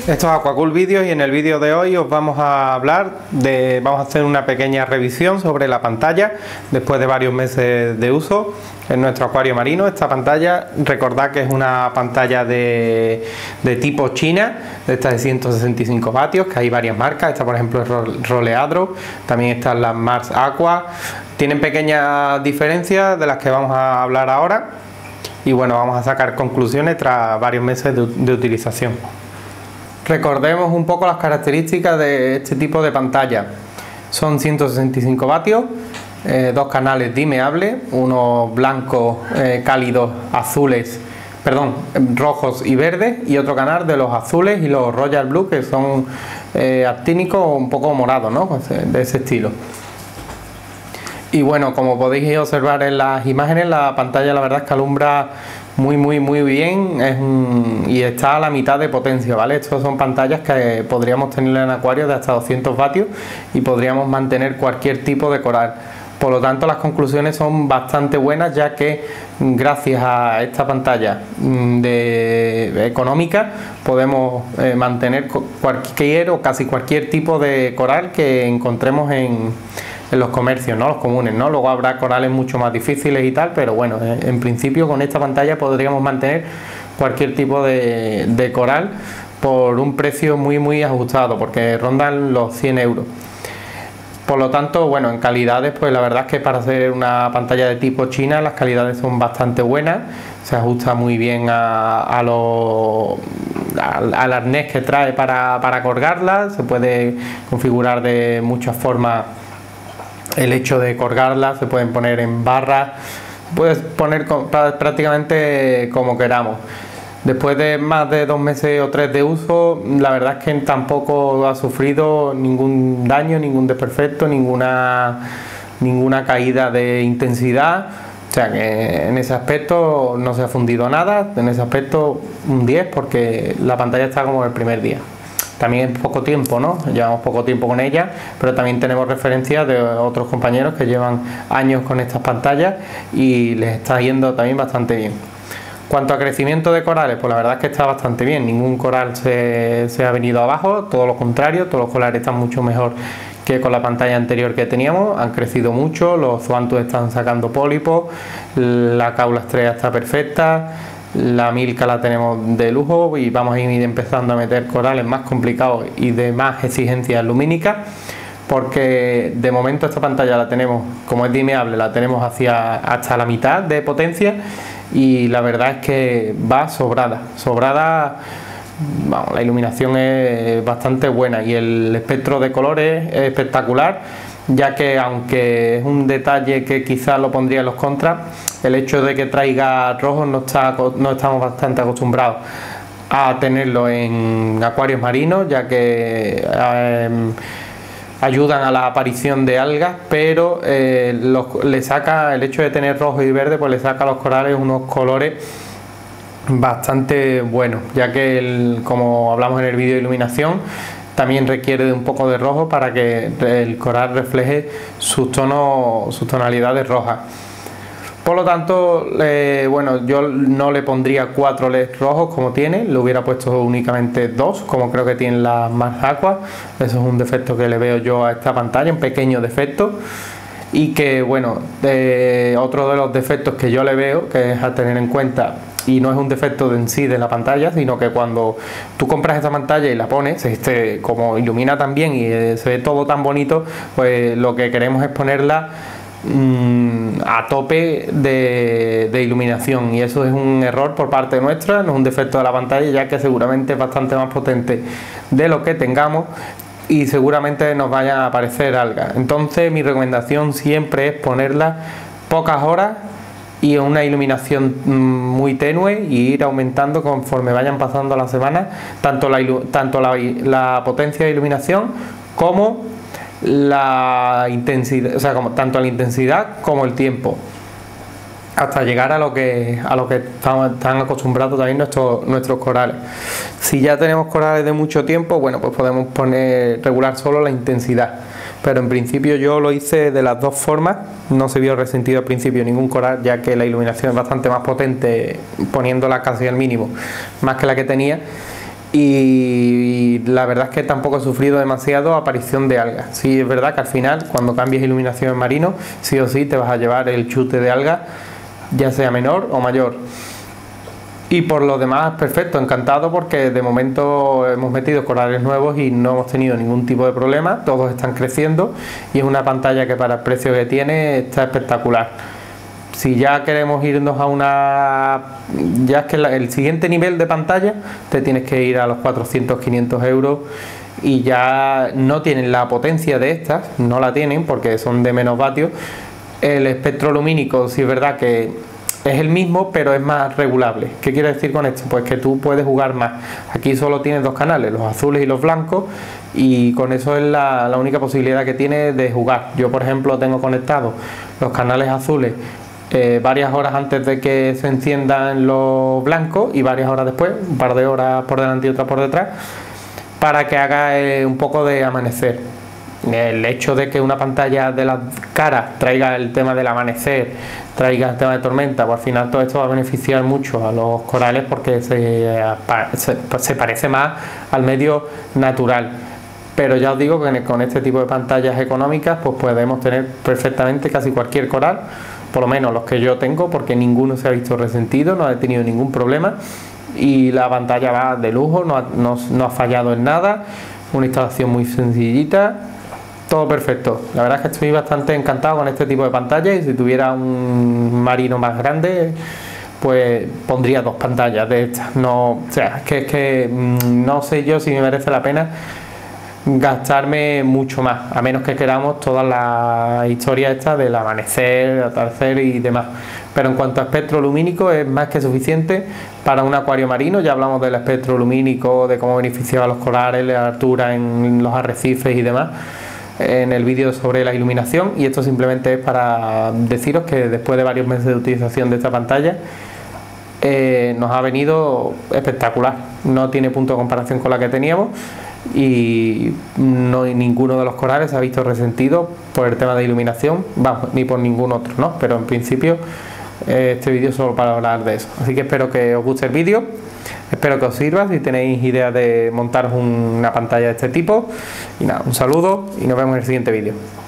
Esto es Aquacool Vídeos y en el vídeo de hoy os vamos a vamos a hacer una pequeña revisión sobre la pantalla después de varios meses de uso en nuestro acuario marino. Esta pantalla, recordad que es una pantalla de tipo China, de estas de 165 vatios, que hay varias marcas. Esta por ejemplo es Roleadro, también están las Mars Aqua. Tienen pequeñas diferencias de las que vamos a hablar ahora y bueno, vamos a sacar conclusiones tras varios meses de utilización. Recordemos un poco las características de este tipo de pantalla. Son 165 vatios, dos canales dimeables, uno blanco cálidos azules, rojos y verdes, y otro canal de los azules y los Royal Blue, que son actínicos un poco morados, ¿no? De ese estilo. Y bueno, como podéis observar en las imágenes, la pantalla la verdad es que alumbra muy bien, y está a la mitad de potencia, ¿vale? Estas son pantallas que podríamos tener en acuarios de hasta 200 vatios y podríamos mantener cualquier tipo de coral. Por lo tanto, las conclusiones son bastante buenas, ya que gracias a esta pantalla económica podemos mantener cualquier o casi cualquier tipo de coral que encontremos en los comercios, ¿no? Los comunes, ¿no? Luego habrá corales mucho más difíciles y tal, pero bueno, en principio con esta pantalla podríamos mantener cualquier tipo de coral por un precio muy ajustado, porque rondan los 100 euros. Por lo tanto, bueno, en calidades, pues la verdad es que para hacer una pantalla de tipo China las calidades son bastante buenas, se ajusta muy bien al arnés que trae para colgarla, se puede configurar de muchas formas. El hecho de colgarlas, se pueden poner en barras, puedes poner prácticamente como queramos. Después de más de 2 meses o 3 de uso, la verdad es que tampoco ha sufrido ningún daño, ningún desperfecto, ninguna caída de intensidad. O sea que en ese aspecto no se ha fundido nada, en ese aspecto un 10, porque la pantalla está como el primer día. También es poco tiempo, ¿no? Llevamos poco tiempo con ella, pero también tenemos referencias de otros compañeros que llevan años con estas pantallas y les está yendo también bastante bien. Cuanto a crecimiento de corales, pues la verdad es que está bastante bien, ningún coral se ha venido abajo, todo lo contrario, todos los corales están mucho mejor que con la pantalla anterior que teníamos, han crecido mucho, los zoanthus están sacando pólipos, la caula estrella está perfecta. La Milka la tenemos de lujo y vamos a ir empezando a meter corales más complicados y de más exigencias lumínicas, porque de momento esta pantalla la tenemos, como es dimeable, la tenemos hasta la mitad de potencia y la verdad es que va sobrada. Vamos, la iluminación es bastante buena y el espectro de colores es espectacular, ya que aunque es un detalle que quizás lo pondría en los contras, el hecho de que traiga rojo no estamos bastante acostumbrados a tenerlo en acuarios marinos, ya que ayudan a la aparición de algas, pero le saca el hecho de tener rojo y verde, pues le saca a los corales unos colores bastante buenos, ya que como hablamos en el vídeo de iluminación, también requiere de un poco de rojo para que el coral refleje sus tonalidades rojas. Por lo tanto, bueno, yo no le pondría 4 LEDs rojos como tiene, le hubiera puesto únicamente 2, como creo que tienen las Mars Aqua. Eso es un defecto que le veo yo a esta pantalla, un pequeño defecto. Y que, bueno, otro de los defectos que yo le veo, que es a tener en cuenta, y no es un defecto en sí de la pantalla, sino que cuando tú compras esta pantalla y la pones, como ilumina tan bien y se ve todo tan bonito, pues lo que queremos es ponerla a tope de iluminación, y eso es un error por parte nuestra, no es un defecto de la pantalla, ya que seguramente es bastante más potente de lo que tengamos y seguramente nos vayan a aparecer algas. Entonces mi recomendación siempre es ponerla pocas horas y una iluminación muy tenue, y ir aumentando conforme vayan pasando las semanas tanto la potencia de iluminación como la intensidad, o sea, tanto la intensidad como el tiempo, hasta llegar a lo que están acostumbrados también nuestros corales. Si ya tenemos corales de mucho tiempo, bueno, pues podemos regular solo la intensidad, pero en principio yo lo hice de las dos formas, no se vio resentido al principio ningún coral, ya que la iluminación es bastante más potente poniéndola casi al mínimo, más que la que tenía, y la verdad es que tampoco he sufrido demasiado aparición de algas. Sí es verdad que al final, cuando cambies iluminación en marino, sí o sí te vas a llevar el chute de algas, ya sea menor o mayor. Y por lo demás, perfecto, encantado, porque de momento hemos metido corales nuevos y no hemos tenido ningún tipo de problema, todos están creciendo y es una pantalla que para el precio que tiene está espectacular. Si ya queremos irnos a una... ya es que el siguiente nivel de pantalla te tienes que ir a los 400-500 euros y ya no tienen la potencia de estas, no la tienen porque son de menos vatios. El espectro lumínico sí es verdad que es el mismo, pero es más regulable. ¿Qué quiere decir con esto? Pues que tú puedes jugar más. Aquí solo tienes dos canales, los azules y los blancos, y con eso es la única posibilidad que tienes de jugar. Yo, por ejemplo, tengo conectados los canales azules varias horas antes de que se enciendan los blancos y varias horas después, un par de horas por delante y otra por detrás, para que haga un poco de amanecer. El hecho de que una pantalla de las caras traiga el tema del amanecer, traiga el tema de tormenta, pues al final todo esto va a beneficiar mucho a los corales porque se parece más al medio natural. Pero ya os digo que con este tipo de pantallas económicas pues podemos tener perfectamente casi cualquier coral, por lo menos los que yo tengo, porque ninguno se ha visto resentido, no ha tenido ningún problema y la pantalla va de lujo, no ha fallado en nada, una instalación muy sencillita. Todo perfecto. La verdad es que estoy bastante encantado con este tipo de pantalla y si tuviera un marino más grande pues pondría dos pantallas de estas. No, o sea, es que no sé yo si me merece la pena gastarme mucho más, a menos que queramos toda la historia esta del amanecer, atardecer y demás. Pero en cuanto a espectro lumínico es más que suficiente para un acuario marino. Ya hablamos del espectro lumínico, de cómo beneficiaba a los corales, la altura en los arrecifes y demás en el vídeo sobre la iluminación, y esto simplemente es para deciros que después de varios meses de utilización de esta pantalla nos ha venido espectacular, no tiene punto de comparación con la que teníamos y ninguno de los corales se ha visto resentido por el tema de iluminación, vamos, ni por ningún otro, ¿no? Pero en principio este vídeo es solo para hablar de eso, así que espero que os guste el vídeo. Espero que os sirva si tenéis idea de montaros una pantalla de este tipo. Y nada, un saludo y nos vemos en el siguiente vídeo.